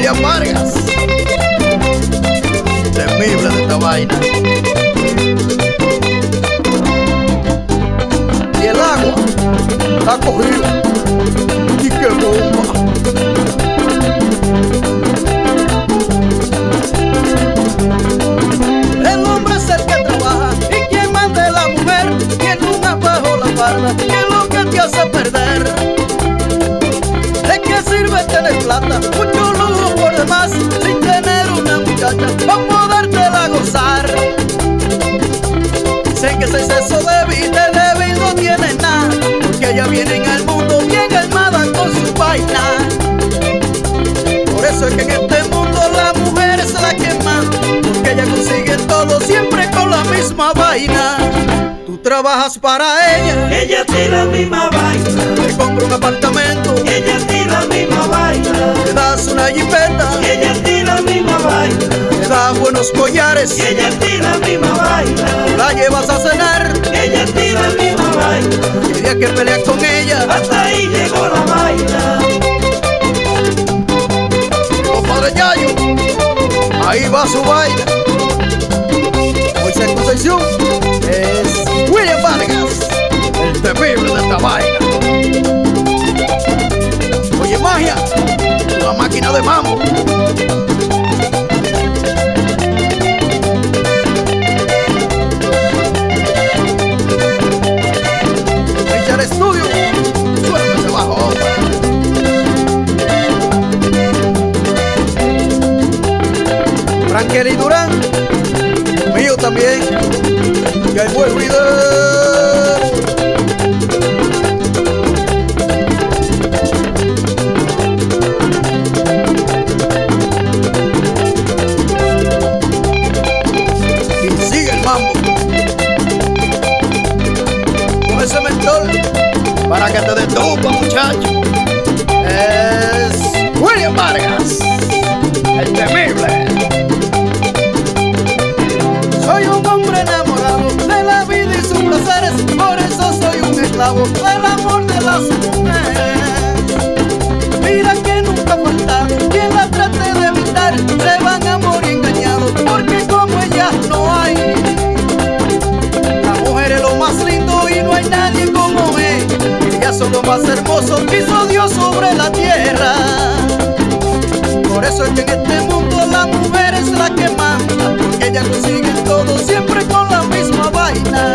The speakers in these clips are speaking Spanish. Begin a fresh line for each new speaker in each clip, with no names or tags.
William Vargas, temible de esta vaina. Y el agua está cogido. Y qué bomba. El hombre es el que trabaja y quien manda es la mujer. Quien nunca bajo la farda, que es lo que te hace perder. ¿De qué sirve tener plata, mucho lujo por demás, sin tener una muchacha para podértela gozar? Sé que ese exceso de débil no tiene nada, porque ella viene en el mundo bien armada con su vaina. Por eso es que en este mundo la mujer es la que manda, porque ella consigue todo siempre con la misma vaina. Tú trabajas para ella,
ella tiene la misma vaina.
te compra un apartamento,
Ella tiene la misma vaina.
te das una jipeta,
Ella tiene la misma vaina.
te da buenos collares,
Ella tiene la misma vaina.
la llevas a cenar.
Ella tiene la misma vaina.
Y el día que peleas con ella,
Hasta ahí llegó la vaina.
compadre Yayo, ahí va su vaina. Moisés Concepción es William Vargas, el temible de esta vaina. Oye, magia, una máquina de mambo. Richard Studio, suena ese bajo. Frankel y Durán, mío también, que hay buen video. Y sigue el mambo con ese mentol para que te detupa, muchacho. Es William Vargas, el temible. Soy un hombre enamorado de la vida y sus placeres, por eso soy un esclavo del amor de las mujeres. Mira que nunca falta quien la trate de evitar, se van a morir engañados, porque como ella no hay. La mujer es lo más lindo y no hay nadie como él. Ellas son lo más hermoso que hizo Dios sobre la tierra. Por eso es que en este mundo la mujer es la que manda, porque ella consigue todo siempre con la misma vaina.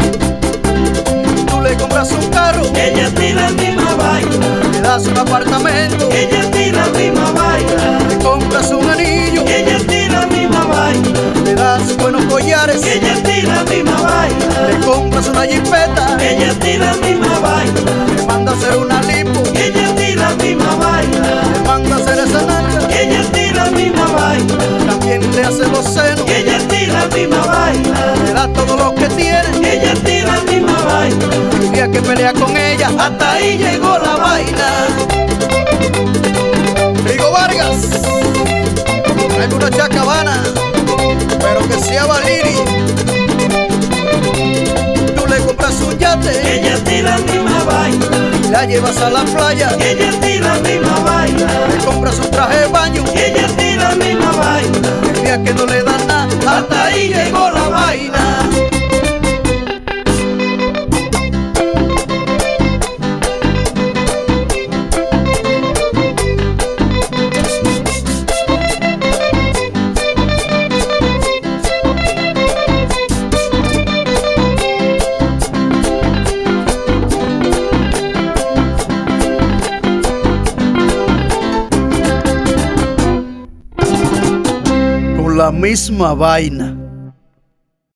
Tú le compras un carro,
Ella tiene la misma vaina.
le das un apartamento,
Ella tiene la misma vaina.
le compras un anillo,
Ella tiene la misma vaina.
le das buenos collares,
Ella tiene la misma vaina.
le compras una jipeta,
Ella tiene la misma vaina.
le manda a hacer una lipo,
Ella tiene la misma vaina.
le manda a hacer esa nalga,
Ella tiene la misma vaina.
también le hace los senos,
Ella tiene la misma vaina.
le da todo lo que tiene.
Ella tiene la misma vaina.
El día que pelea con ella, hasta ahí llegó la vaina. Rigo Vargas, trae una chacabana, pero que sea Valiri. Tú le compras un yate,
Ella tiene la misma vaina.
la llevas a la playa,
Ella tiene la misma vaina.
le compras un traje de baño.
Ella tiene la misma vaina.
El día que no le dan nada, hasta ahí llegó la vaina. Con la misma vaina.